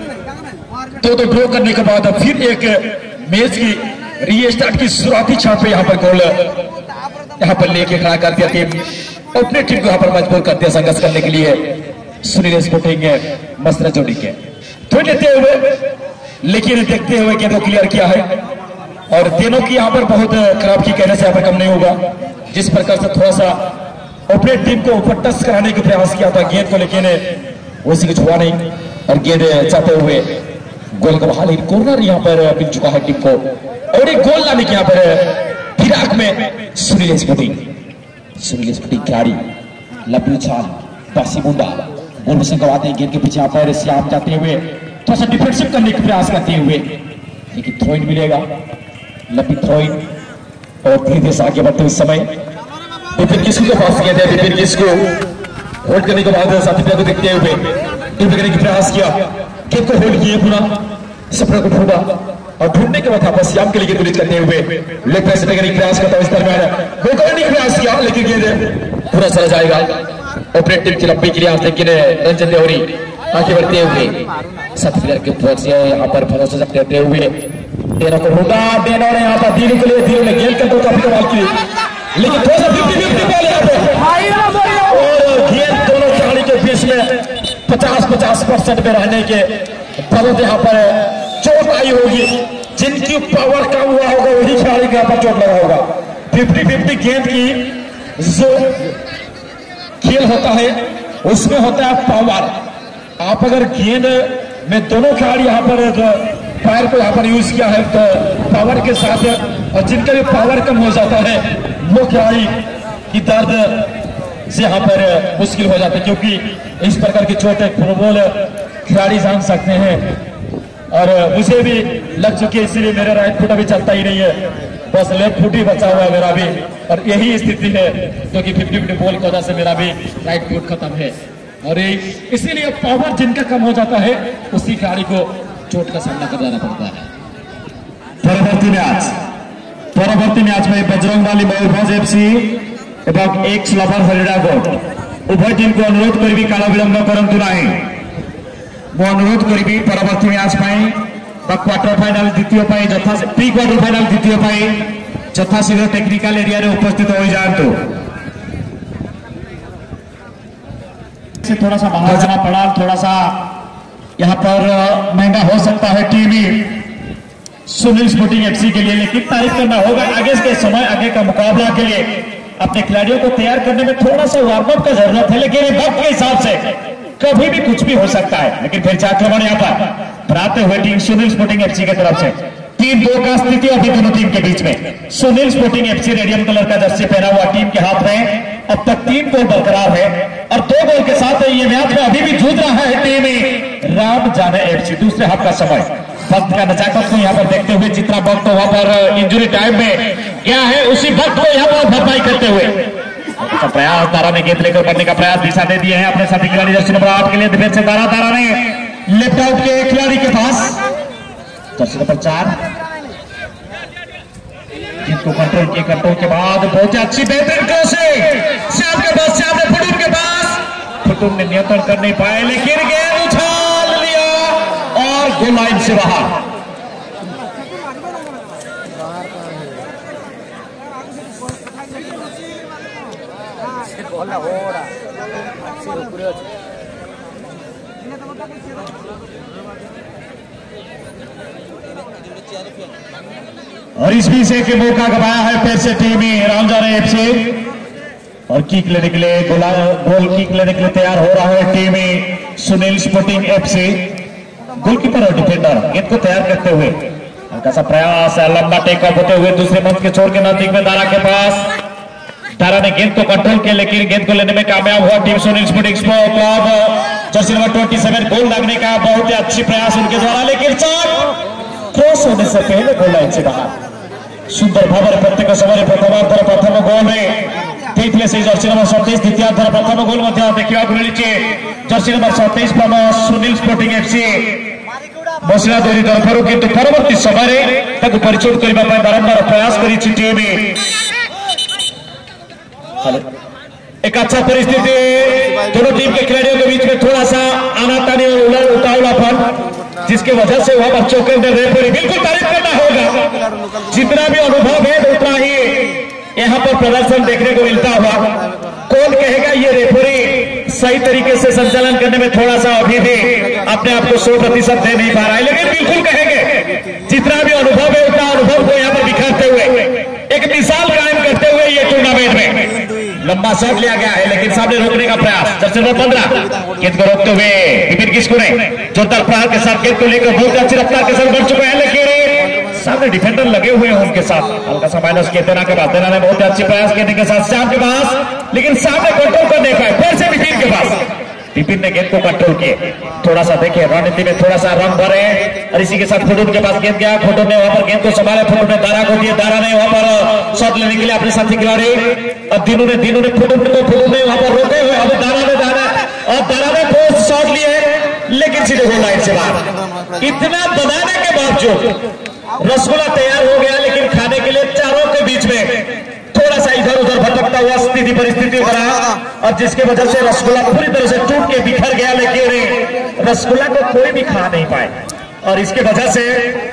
[SPEAKER 1] तो ड्रॉ करने के बाद फिर एक मैच की रीस्टार्ट की शुरुआती छाप पे यहाँ पर गोल यहाँ पर लेके खड़ा कर दिया टीम, अपने टीम को यहाँ पर मजबूर कर दिया संघर्ष करने के लिए। सुनील स्पोर्टिंग मसरा जोड़ी के थोड़ी लेते हुए, लेकिन देखते हुए गेंद को क्लियर किया है, और तीनों की यहाँ पर बहुत खराब की कहने से यहाँ पर कम नहीं होगा। जिस प्रकार से थोड़ा सा अपने टीम को ऊपर टच कराने का प्रयास किया था गेंद को, लेकिन वैसे कुछ हुआ नहीं और गेंद चाहते हुए गोल का बहाल कॉर्नर यहाँ पर मिल चुका है टीम को, और एक गोल लाने की यहाँ पर फिराक में सुनील स्पोर्टिंग खिलाड़ी लंबी उछाल बासी मुंडा गोल से गवाते हैं गेंद के पीछे यहाँ पर श्याम जाते हुए थोड़ा सा डिफेंसिव करने का प्रयास करते हुए, लेकिन थ्रो इन मिलेगा, लंबी थ्रो इन, और धीरे धीरे से आगे बढ़ते उस समय विपिन किस्कू के पास गए थे। विपिन किस्कू होल्ड करने के बाद साथी को देखते हुए ड्रिबल करने का प्रयास किया, गेंद को होल्ड किए, पूरा सपना को ढूंढा और ढूंढने के बाद वापस श्याम के लिए गेंद करते हुए लेग पैस करने का प्रयास करता है। इस दरमियान गोल करने का प्रयास किया, लेकिन गेंद पूरा चला जाएगा। अपने टीम की लंबी के लिए लेकिन रंजन देवरी आगे बढ़ते हुए सतफियर के ऊपर से यहाँ पर भरोसा करते हुए डेनो को ढूंढा, डेनो ने यहाँ पर धीरे के लिए गेंद कर दो काफी कमाल की, लेकिन थोड़ा सा 50-50 बॉल यहाँ पे, और गेंद दोनों खिलाड़ी के बीच में 50% में रहने के बाद यहाँ पर चोट आई होगी। जिनकी पावर कम हुआ होगा वही खिलाड़ी के यहाँ पर चोट लगा होगा। 50-50 गेंद की जो खेल होता है उसमें होता है पावर। आप अगर गेंद में दोनों खिलाड़ी यहाँ पर पैर को यहाँ पर यूज किया है तो पावर के साथ, और जिनका भी पावर कम हो जाता है वो खिलाड़ी की दर्द से यहाँ पर मुश्किल हो जाता है, क्योंकि इस प्रकार की चोट फुटबॉल खिलाड़ी जान सकते हैं। और मुझे भी लग चुकी है, इसलिए मेरा राइट फुट अभी चलता ही नहीं है, बस लेफ्ट फुट ही बचा हुआ है मेरा भी, और यही स्थिति है क्योंकि 50-50 बॉल की वजह से मेरा भी राइट फुट खत्म है। और इसीलिए पावर जिनका कम हो जाता है उसी खिलाड़ी को चोट का सामना करना पड़ता है। परवर्ती मैच में बजरंगबाली मयूरभंज FC एवं एक्स लवर हरिराकोट उभय टीम को अनुरोध करी काला विलंब करंतु नहीं, वो अनुरोध करी परवर्ती मैच में
[SPEAKER 2] क्वार्टर फाइनाल द्वितीय यथा प्री क्वार्टर फाइनाल द्वितीय यथाशीघ्र टेक्निकल एरिया में उपस्थित हो जाए से थोड़ा सा बाहर जाना पड़ा, थोड़ा सा यहाँ पर महंगा हो सकता है टीवी सुनील स्पोर्टिंग एफसी के लिए, लेकिन तारीफ करना होगा आगे के समय आगे का मुकाबला के लिए अपने खिलाड़ियों को तैयार करने में थोड़ा सा वार्म अप का जरूरत है, लेकिन वक्त के हिसाब से कभी भी कुछ भी हो सकता है। लेकिन फिर आक्रमण यहाँ पर बनाते हुए टीम सुनील स्पोर्टिंग एफसी की तरफ से 3-2 का स्थिति अभी दोनों टीम के बीच में। Sunil sporting FC radium colour का जर्सी पहना हुआ टीम के हाथ में अब तक 3 गोल बरकरार है और 2 गोल के साथ ये मैच में अभी भी जूझ रहा है टीम राम जाने एफसी। दूसरे हाफ का समय वक्त का नजाकत को यहाँ पर देखते हुए जितना वक्त वहां पर इंजरी टाइम में क्या है उसी वक्त को यहाँ पर भरपाई करते हुए प्रयास तारा ने गेंद लेकर बढ़ने का प्रयास दिशा दे दिए हैं अपने साथी खिलाड़ी जर्सी नंबर 8 के लिए। डिफेंस से तारा ने लेफ्ट आउट के खिलाड़ी के पास जर्सी नंबर 4 जिनको कंट्रोल के बाद बहुत अच्छी बेहतरीन कोशिश श्याम के पास, श्याम ने फुटून के पास, फुटून ने नियंत्रण कर नहीं पाए लेकिन गेंद उछाल लिया और गोल लाइन से बाहर। और इस बीच एक मौका गवाया है फिर से टीम रामजाने एफसी और किक लेने के लिए गोल किक लेने के लिए तैयार हो रहा है team Sunil sporting FC. Goalkeeper और डिफेंडर गेंद को तैयार करते हुए हल्का सा प्रयास है, लंबा टेक ऑफ होते हुए दूसरे मंच के छोर के नजदीक में दारा के पास। तारा ने गेंद को कंट्रोल किया लेकिन गेंद को लेने में कामयाब हुआ team Sunil sporting club jersey number 27 goal लगने का बहुत ही अच्छी प्रयास उनके द्वारा, लेकिन क्रॉस होने से पहले गोल लाइन से बाहर। सुंदर भाव प्रत्येक समय प्रथम गोल जर्सी नंबर 27 द्वितीय प्रथम गोल देखा मिली jersey number 27 Sunil sporting FC मसला धोनी तरफ किंतु परवर्ती समय परिचोट करने बारंबार प्रयास करी टीम। एक अच्छा परिस्थिति दोनों टीम के खिलाड़ियों के बीच में थोड़ा सा आनातानी और उतावलापन जिसके वजह से वहां बच्चों के अंदर रेफरी बिल्कुल तारीफ करना होगा, जितना भी अनुभव है उतना ही यहाँ पर प्रदर्शन देखने को मिलता हुआ। कौन कहेगा ये रेफरी सही तरीके से संचालन करने में थोड़ा सा अभी भी अपने आप को 100% दे नहीं पा रहा है, लेकिन बिल्कुल कहेंगे जितना भी अनुभव है उतना अनुभव को यहाँ पर बिखरते हुए एक मिसाल कायम करते हुए ये टूर्नामेंट में लंबा शॉट लिया गया है लेकिन सामने रोकने का प्रयास जर्सी नंबर 15 गेंद को रोकते हुए विपिन किस्कू ने जोरदार प्रहार के साथ गेंद को लेकर बहुत अच्छी रफ्तार के साथ बढ़ चुके हैं, लेकिन सामने डिफेंडर लगे हुए हैं उनके साथ। हल्का सा माइनस किया देना के बाद देना ने बहुत अच्छी प्रयास करने के साथ श्याम के पास, लेकिन सामने कंट्रोल कर नहीं पाए। फिर से विपिन के पास, विपिन ने गेंद को कंट्रोल किए। थोड़ा सा देखिए रणनीति में थोड़ा सा रंग भरे और इसी के साथ फुटून के पास गेंद गया, फुटून ने वहां पर गेंद को संभाले, फुटून ने दारा को दिया, दारा ने वहां पर शॉट लेने के लिए अपने साथी खिलाड़ी और दिनों ने फुटून ने वहां पर रोके हुए, अब दारा ने पोस्ट शॉट लिए लेकिन सीधे गोल लाइन से बाहर। इतना बनाने के बावजूद रसगुल्ला तैयार हो गया, लेकिन खाने के लिए चारों के बीच में थोड़ा सा इधर उधर भटकता हुआ स्थिति परिस्थिति बना और जिसके वजह से रसगुल्ला पूरी तरह से टूट के बिखर गया, लेकिन रसगुल्ला को कोई भी खा नहीं पाए और इसके वजह से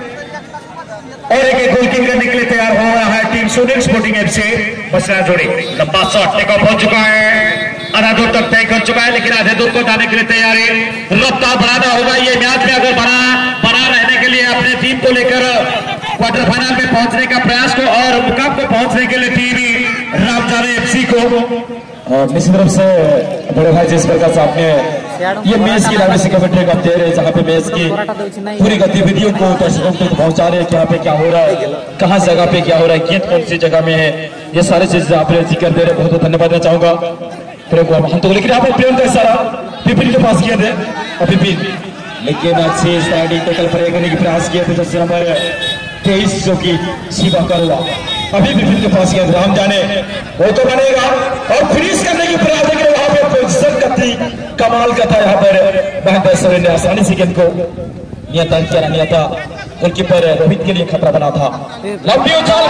[SPEAKER 2] और एक गोल किक करने के लिए तैयार हो रहा है टीम सुनील स्पोर्टिंग एफसी। बसरा जोड़ी लंबा शॉट टेक ऑफ हो चुका है, आधा दूर तक तय कर चुका है, लेकिन आधे दूर को उठाने के लिए तैयारी रफ्तार बढ़ाना होगा। ये मैच में अगर बना रहने के लिए अपने टीम को लेकर क्वार्टर फाइनल में पहुंचने का प्रयास को और मुकाम को पहुंचने के लिए टीम रामजाने एफसी को
[SPEAKER 1] निश्चित रूप से बड़े भाई जिस प्रकार से आपने ये मैच की लाइव कमेंट्री करते रहे, जहाँ पे मैच की पूरी गतिविधियों को दर्शकों तक पहुंचा रहे हैं, यहाँ पे क्या हो रहा है, कहाँ जगह पे क्या हो रहा है, गेंद कौन सी जगह में है, ये सारी चीजें आपने जिक्र दे रहे, बहुत बहुत धन्यवाद देना चाहूंगा। हम तो लेकिन आप प्रेम का सारा विपिन के पास किए थे विपिन, लेकिन अच्छी स्टार्टिंग टेकल पर करने की प्रयास किए थे जैसे हमारे 23 जो की सीधा कर हुआ, अभी विपिन के पास किया राम जाने वो तो बनेगा और फिनिश करने की प्रयास है। वहां पे पोजीशन का थी, कमाल का था, यहाँ पर महेंद्र सोरेन ने आसानी से गेंद को नियंत्रण किया था। गोलकीपर रोहित के लिए खतरा बना था, लंबी उछाल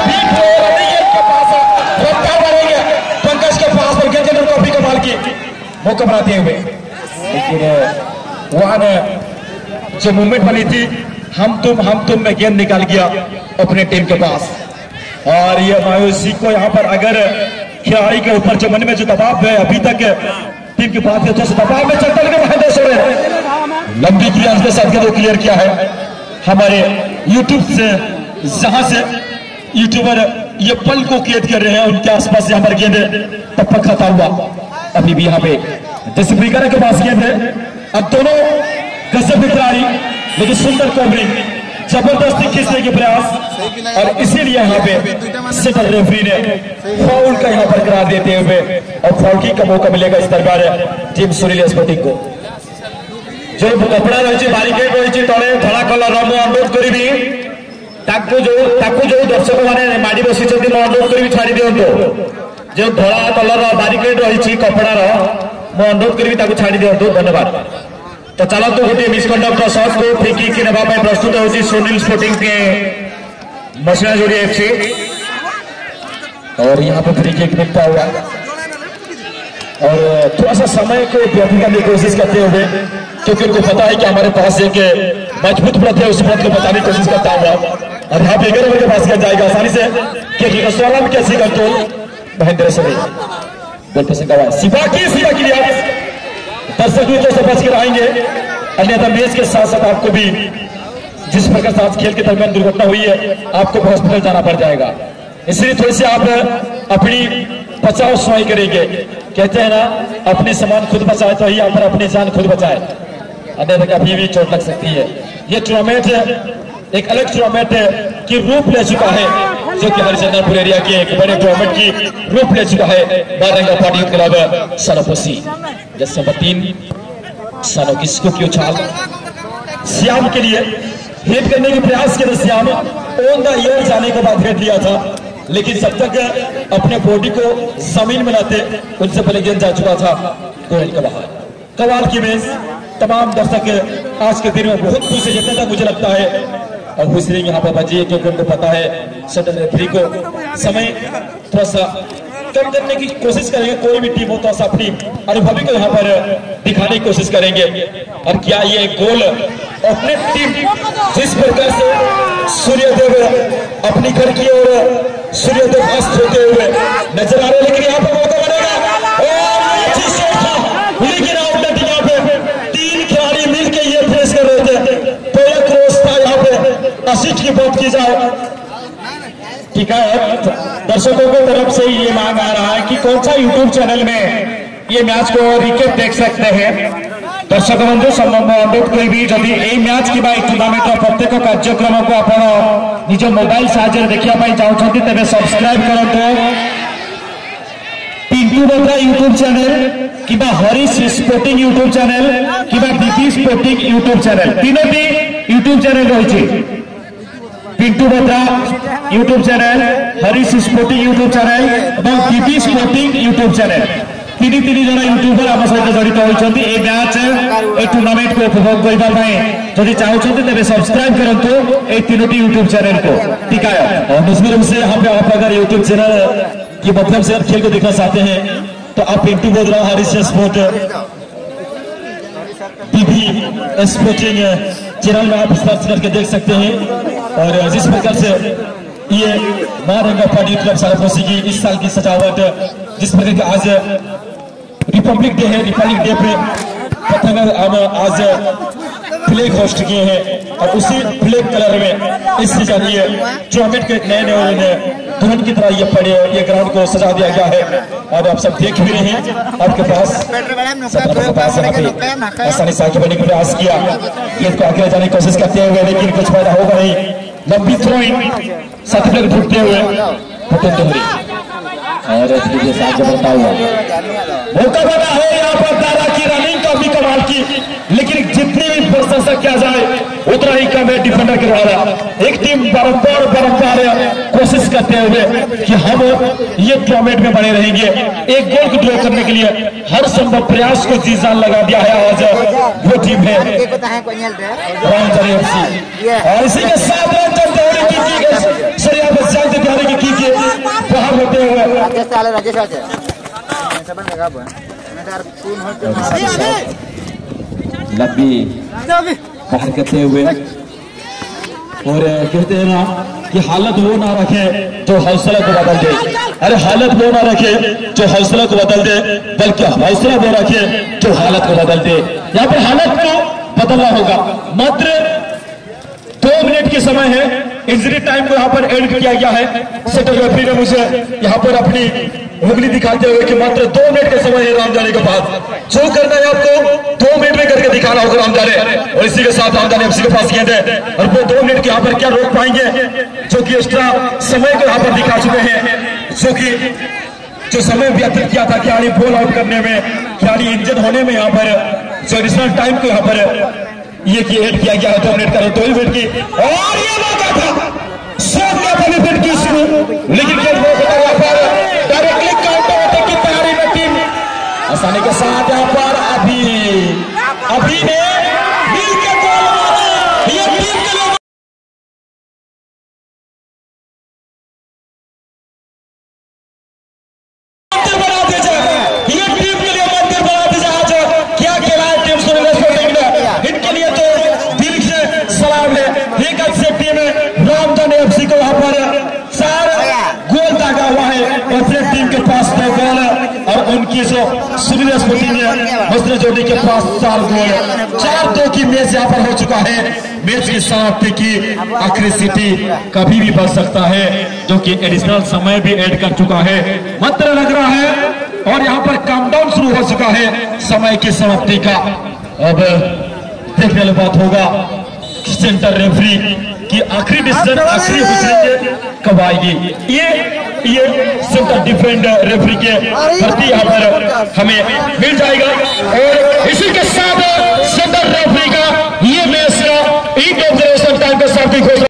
[SPEAKER 1] पंकज के पास पर गेंद को भी कमाल की मौका बनाते हुए, लेकिन वहां जो मूवमेंट बनी थी हम तुम में गेंद निकाल गया अपने टीम के पास। और ये मायूसी को यहाँ पर अगर खिलाड़ी के ऊपर जो मन में जो दबाव है अभी तक टीम के पास दबाव में चलता लंबी क्लियर के साथ क्लियर किया है हमारे यूट्यूब से, जहां से यूट्यूबर ये पल को कैद कर रहे हैं उनके आसपास यहाँ पर गेंद टपक खाता हुआ अभी भी यहाँ पे डिस्ट्रिक्ट के पास गेंद है। अब दोनों गजब खिलाड़ी लेकिन सुंदर कवरिंग, जबरदस्ती खींचने के प्रयास और इसीलिए यहाँ पे सेटल रेफरी ने फाउल का यहाँ पर करार देते हुए और फाउल का मौका मिलेगा इस दरबार टीम सुरीलिया स्पोर्टिंग को। जो कपड़ा रही बारिकेड रही तले धड़ा कलर मु अनुरोध करी जो दर्शक मैंने माड़ी बसी अनुरोध करी छाड़ी दिंतु जो धड़ा कलर बारिकेड रही कपड़ार मु अनुरोध करी छाड़ी दिंतु। धन्यवाद। तो चलतु गोटे मिसकंडक्ट शॉट को फ्री किक नेबा प्रस्तुत होची सुनील स्पोर्टिंग के मसिनाजुड़ी एफसी और यहाँ पे फ्री किक मिलता हुआ और थोड़ा सा समय को व्यतीत करने की कोशिश करते हुए क्योंकि उनको पता है कि हमारे पास एक मजबूत व्रत है, उस व्रत को बचाने की कोशिश करता हुआ और यहाँ पे 11 बजे के पास कर जाएगा आसानी से क्योंकि सोलह में कैसी कंट्रोल महेंद्र से सिपा के लिए दर्शक भी तो बच कर आएंगे, अन्यथा मैच के साथ साथ आपको भी जिस प्रकार से आज खेल के दरमियान दुर्घटना हुई है आपको हॉस्पिटल जाना पड़ जाएगा। इसलिए थोड़ी सी आप अपनी बचाव स्वयं करेंगे। कहते हैं ना अपने सामान खुद बचाए तो ही यहाँ पर अपनी जान खुद बचाए, अन्यथा कभी भी चोट लग सकती है। ये टूर्नामेंट एक अलग टूर्नामेंट की रूप ले चुका है जो कि हरिचंद्रपुर एरिया के एक बड़े टूर्नामेंट की रूप ले चुका है बारंगा पार्टी क्लब सनोपोसी, जिससे 3 सनों किसको की उछाल श्याम के लिए हेड करने के प्रयास किया। श्याम ऑन द एयर जाने के बाद हेड लिया था लेकिन जब तक अपने बॉडी को जमीन में लाते उनसे पहले गेंद जा चुका था गोल के बाहर। कमाल की मैच, तमाम दर्शक आज के दिन में बहुत खुश है जितना मुझे लगता है और खुशी यहाँ पर बची है क्योंकि उनको पता है सटल रेफरी को समय थोड़ा सा कम करने की कोशिश करेंगे। कोई भी टीम हो तो अपनी अनुभवी को यहाँ पर दिखाने की कोशिश करेंगे। और क्या ये गोल अपने टीम जिस प्रकार से सूर्यदेव अपनी घर की ओर सूर्यदेव अस्त होते हुए नजर आ रहे, लेकिन यहाँ पर मौका बनेगा लेकिन आउटलेट यहाँ पे 3 खिलाड़ी मिलकर ये फेस कर रहे थे। पहला क्रॉस था यहाँ पे असिस्ट की बात की जाए ठीक है। दर्शकों की तरफ से ये मांग आ रहा है कि कौन सा यूट्यूब चैनल में ये मैच को रिकेप देख सकते हैं। दर्शक बंधु अनुरोध करी जदि ए मैच कि टूर्नामेंट प्रत्येक कार्यक्रम को आप निज मोबाइल साहाय्य देखा चाहते तेरे सब्सक्राइब करूँ पिंटू बोधरा यूट्यूब चैनल कि हरीश स्पोर्टिंग यूट्यूब चैनल कि बीपी स्पोर्टिंग यूट्यूब चैनल, 3टी यूट्यूब चैनल रही। Pintu Bodhra YouTube channel, Harish sporting YouTube channel और बीपी स्पोर्टिंग यूट्यूब चैनल, 3 जन यूट्यूबर आम सहित जड़ित होती ए मैच ए टूर्नामेंट को उपभोग करने जदि चाहते तेरे सब्सक्राइब करूँ ए 3टी यूट्यूब चैनल को ठीक है। और दूसरी रूप से यहाँ पे आप अगर यूट्यूब चैनल के माध्यम से खेल को देखना चाहते हैं तो आप Pintu Bodhra Harish sport BP sporting channel में आप सर्च करके देख सकते हैं। और जिस प्रकार से ये बारंगा पार्टी क्लब सनोपोसी की इस साल की सजावट जिस प्रकार की आज रिपब्लिक डे है, रिपब्लिक डे पे पतंग हम आज फ्लैग होस्ट किए हैं और उसी फ्लैग कलर में इस सीजन ये टूर्नामेंट के नए दुल्हन की तरह ये पड़े ये ग्राउंड को सजा दिया गया है। और आप सब देख भी रहे हैं आपके पास आसानी से आगे बढ़ने का प्रयास किया, गेंद को आगे जाने की कोशिश करते हुए लेकिन कुछ फायदा होगा नहीं। लंबी थ्रोइंग साथी लोग ढूंढते हुए और आगे बढ़ता हुआ मौका बना है यहाँ पर दादा की रनिंग काफी कमाल की, लेकिन जितनी भी प्रशंसा किया जाए उतना ही कम है डिफेंडर के द्वारा। एक टीम बारंबार कोशिश करते हुए कि हम ये टूर्नामेंट में बने रहेंगे, एक गोल को ड्रॉ करने के लिए हर संभव प्रयास को जी जान लगा दिया है आज वो टीम है और इसी के साथ बाहर होते हुए लंबी बाहर करते हुए और कहते हैं ना कि हालत वो ना रखे जो हौसला को बदल दे। अरे हालत वो ना रखे जो हौसला को बदल दे, बल्कि हौसला वो रखे जो हालत को बदल दे। यहाँ पर हालत को बदलना होगा। मात्र 2 मिनट के समय है, इंजरी टाइम को यहाँ पर एड किया गया है। सेटर रेफरी ने मुझे यहाँ पर अपनी उंगली दिखाते हुए कि मात्र 2 मिनट का समय है राम जाने के बाद। जो करना है आपको 2 मिनट में करके दिखाना होगा राम जाने। और इसी के साथ राम जाने एफसी के पास गेंद है और वो 2 मिनट के यहाँ पर क्या रोक पाएंगे, जो कि एक्स्ट्रा समय को यहाँ पर दिखा चुके हैं, जो कि जो समय व्यतीत किया था खिलाड़ी बॉल आउट करने में, खिलाड़ी इंजर्ड होने में, यहाँ पर जो एडिशनल टाइम को यहाँ पर ये की एड किया गया है 2 मिनट का, 2 मिनट की। और ये मौका था बेनिफिट की शुरू, लेकिन डायरेक्टली काउंटर अटैक की तैयारी में टीम आसानी के साथ यहाँ पर अभी ने मिल के गोल मारा। ये टीम के लिए मंदिर बना दिया जाए, ये टीम के लिए मंदिर बना दिया जाए। आज क्या खेला है टीम सुरेश स्पोर्टिंग ने, इनके लिए तो दिल से सलाम है। एक अच्छी टीम है रामधन एफसी को यहाँ पर 4 गोल दागा हुआ है और फिर टीम के पास 2 गोल और उनकी जो सुरेश स्पोर्टिंग है हौसला जोड़ी के पास 4 गोल। 4-2 की मैच यहाँ पर हो चुका है। मैच की समाप्ति की आखिरी सीटी कभी भी बच सकता है, जो कि एडिशनल समय भी ऐड कर चुका है। मात्र लग रहा है और यहाँ पर काउंटडाउन शुरू हो चुका है समय की समाप्ति का। अब देखने वाली बात होगा सेंटर रेफरी की आखिरी डिसीजन, आखिरी हुक्म कब आएगी। ये सेंटर डिफेंड रेफरी के भर्ती यहाँ पर हमें मिल जाएगा। और इसी के साथ सेंटर रेफरी का ये मैच का टाइम का साथ